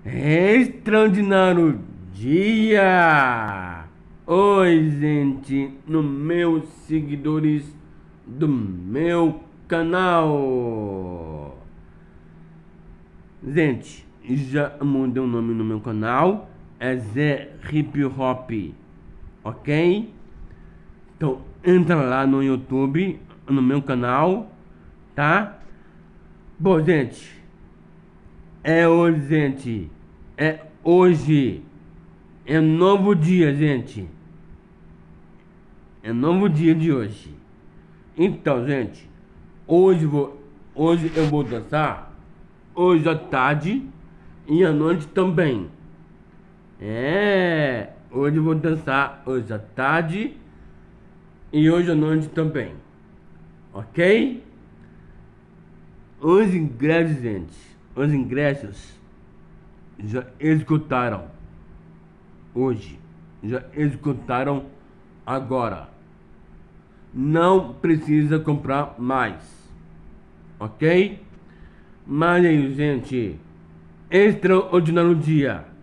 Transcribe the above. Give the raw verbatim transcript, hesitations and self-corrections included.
Extraordinário dia! Oi, gente, no meus seguidores do meu canal. Gente, já mudei o nome no meu canal, é Zé Hip Hop, ok? Então entra lá no YouTube, no meu canal, tá? Bom, gente, é hoje, gente, é hoje, é novo dia, gente, é novo dia de hoje. Então, gente, hoje vou, hoje eu vou dançar, hoje à tarde e à noite também. É, hoje eu vou dançar, hoje à tarde e hoje à noite também, ok? Os ingressos, gente, os ingressos já escutaram hoje, já escutaram agora. Não precisa comprar mais, ok? Mas aí, gente, extraordinário dia.